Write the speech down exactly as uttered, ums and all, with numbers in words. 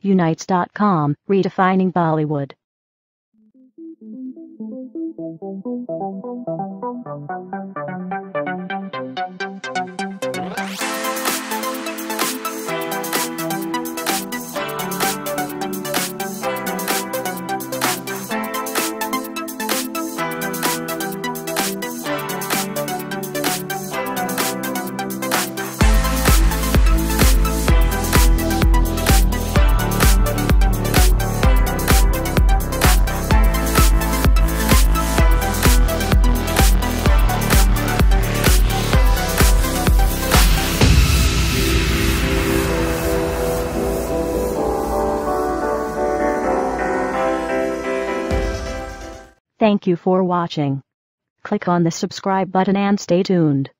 unites dot com, redefining Bollywood. Thank you for watching. Click on the subscribe button and stay tuned.